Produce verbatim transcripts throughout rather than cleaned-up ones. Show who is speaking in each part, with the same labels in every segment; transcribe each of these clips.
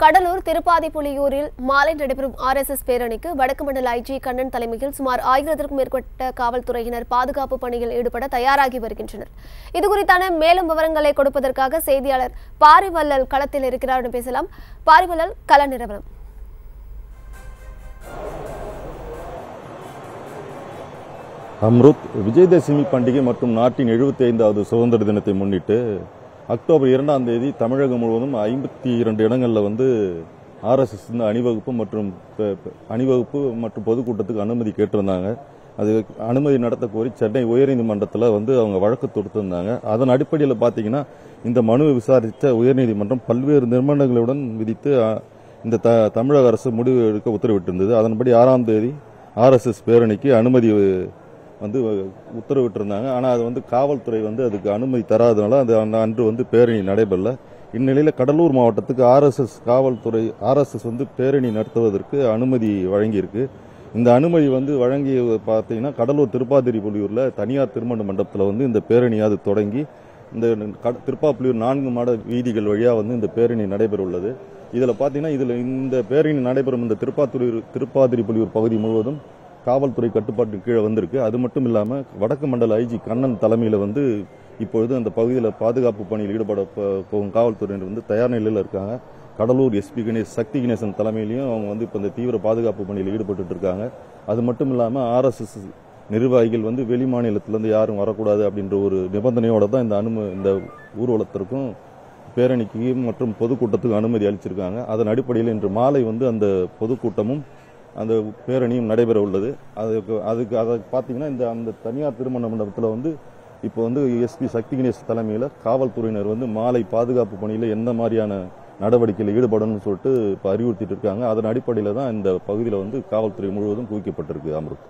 Speaker 1: கடலூர் திருப்பாதிப்புலியூரில் மாலை நடைபெறும் R S S பேரணிக்கு வடக்கு மண்டல ஐ ஜி கண்ணன் தலைமையில் சுமார் ஆயிரத்திற்கும் மேற்பட்ட காவல்துறையினர் பாதுகாப்பு பணியில் ஈடுபட தயாராகி வருகின்றனர். இதுகுறித்தான மேலும் விவரங்களை கொடுப்பதற்காக செய்தியாளர் பாரிவள்ளல் களத்தில் இருக்கிறார். பேசலாம். பாரிவள்ளல், கள நிலவரம்.
Speaker 2: அம்ருத், விஜயதசமி பண்டிகை மற்றும் நாட்டின் எழுபத்தி ஐந்தாவது சுதந்திர தினத்தை முன்னிட்டு அக்டோபர் இரண்டாம் தேதி தமிழகம் முழுவதும் ஐம்பத்தி இரண்டு இடங்களில் வந்து ஆர் எஸ் எஸ் அணிவகுப்பு மற்றும் அணிவகுப்பு மற்றும் பொதுக்கூட்டத்துக்கு அனுமதி கேட்டிருந்தாங்க. அது அனுமதி நடத்த கோரி சென்னை உயர்நீதிமன்றத்தில் வந்து அவங்க வழக்கு தொடுத்திருந்தாங்க. அதன் அடிப்படையில் பார்த்தீங்கன்னா இந்த மனுவை விசாரித்த உயர்நீதிமன்றம் பல்வேறு நிர்பந்தங்களுடன் விதித்து இந்த த தமிழக அரசு முடிவு எடுக்க உத்தரவிட்டிருந்தது. அதன்படி ஆறாம் தேதி ஆர் எஸ் எஸ் பேரணிக்கு அனுமதி வந்து உத்தரவிட்டிருந்தாங்க. ஆனால் அது வந்து காவல்துறை வந்து அதுக்கு அனுமதி தராதனால அது அன்று வந்து பேரணி நடைபெறல. இந்நிலையில் கடலூர் மாவட்டத்துக்கு ஆர் எஸ் எஸ் காவல்துறை ஆர் எஸ் எஸ் வந்து பேரணி நடத்துவதற்கு அனுமதி வழங்கியிருக்கு. இந்த அனுமதி வந்து வழங்கி பார்த்தீங்கன்னா கடலூர் திருப்பாதிரிப்புலியூரில் தனியார் திருமண மண்டபத்தில் வந்து இந்த பேரணி அது தொடங்கி இந்த திருப்பாப்புலியூர் நான்கு மாட வீதிகள் வழியாக வந்து இந்த பேரணி நடைபெற உள்ளது. இதில் பார்த்தீங்கன்னா இதில் இந்த பேரணி நடைபெறும் இந்த திருப்பாத்துறையூர் திருப்பாதிரிப்புலியூர் பகுதி முழுவதும் காவல்துறை கட்டுப்பாட்டு கீழே வந்திருக்கு. அது மட்டும் இல்லாமல் வடக்கு மண்டல ஐ ஜி கண்ணன் தலைமையில் வந்து இப்பொழுது அந்த பகுதியில் பாதுகாப்பு பணியில் ஈடுபட போகும் காவல்துறையினர் வந்து தயார் நிலையில் இருக்காங்க. கடலூர் எஸ் பி கணேஷ் சக்தி கணேசன் தலைமையிலையும் அவங்க வந்து இப்போ இந்த தீவிர பாதுகாப்பு பணியில் ஈடுபட்டு இருக்காங்க. அது மட்டும் இல்லாமல் ஆர் எஸ் எஸ் நிர்வாகிகள் வந்து வெளி மாநிலத்திலிருந்து யாரும் வரக்கூடாது அப்படின்ற ஒரு நிபந்தனையோட தான் இந்த அனுமதி இந்த ஊர்வலத்திற்கும் பேரணிக்கு மற்றும் பொதுக்கூட்டத்துக்கு அனுமதி அளிச்சிருக்காங்க. அதன் அடிப்படையில் இன்று மாலை வந்து அந்த பொதுக்கூட்டமும் அந்த பேரணியும் நடைபெற உள்ளது. அதுக்கு அதுக்கு அதை பார்த்தீங்கன்னா இந்த அந்த தனியார் திருமண மண்டபத்தில் வந்து இப்போ வந்து எஸ்பி சக்தி கணேஷ் தலைமையில் காவல்துறையினர் வந்து மாலை பாதுகாப்பு பணியில் எந்த மாதிரியான நடவடிக்கையில் ஈடுபடணும்னு சொல்லிட்டு இப்போ அறிவுறுத்திட்டு இருக்காங்க. அதன் அடிப்படையில் தான் இந்த பகுதியில் வந்து காவல்துறை முழுவதும் குவிக்கப்பட்டிருக்கு. அம்ருத்.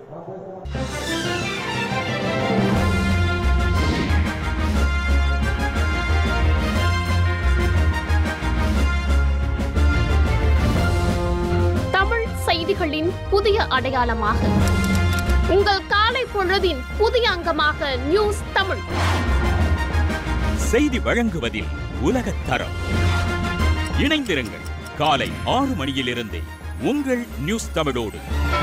Speaker 3: செய்திகளின் புதிய அடையாளமாக உங்கள் காலை பொழுதின் புதிய அங்கமாக நியூஸ் தமிழ்
Speaker 4: செய்தி வழங்குவதில் உலகத் தரம். இணைந்திருங்கள் காலை ஆறு மணியிலிருந்து உங்கள் நியூஸ் தமிழோடு.